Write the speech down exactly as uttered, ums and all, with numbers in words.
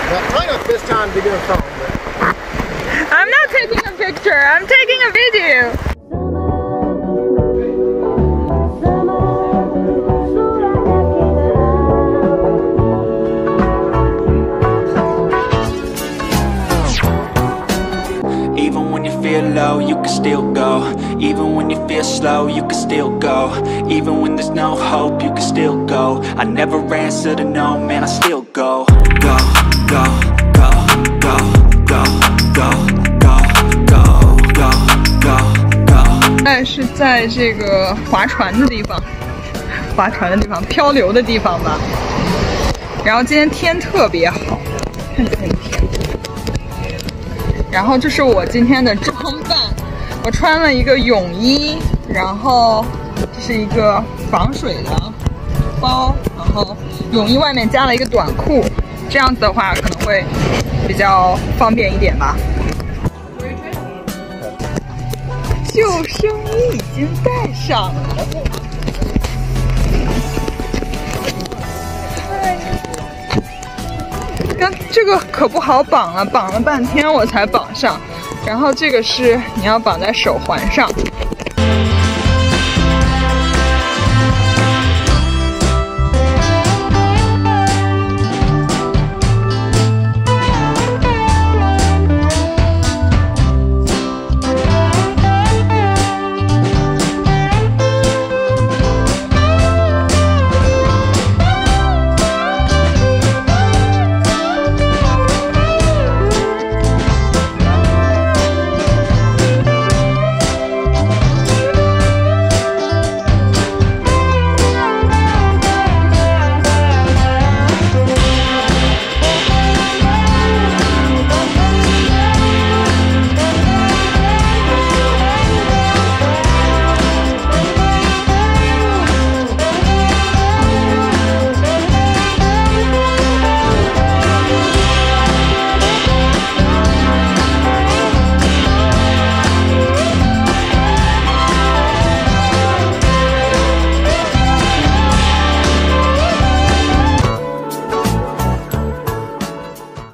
Well, kind of this time to get a phone, but... I'm not taking a picture. I'm taking a video. Even when you feel low, you can still go. Even when you feel slow, you can still go. Even when there's no hope, you can still go. I never answer to no, man, I still go. Go, go, go, go, go, go, go, go, go, go, go. 现在是在这个划船的地方，划船的地方，漂流的地方吧。然后今天天特别好，看这片天。然后这是我今天的装扮，我穿了一个泳衣，然后这是一个防水的包，然后泳衣外面加了一个短裤，这样子的话可能会比较方便一点吧。救生衣已经带上了。刚这个可不好绑了，绑了半天我才绑上。然后这个是你要绑在手环上，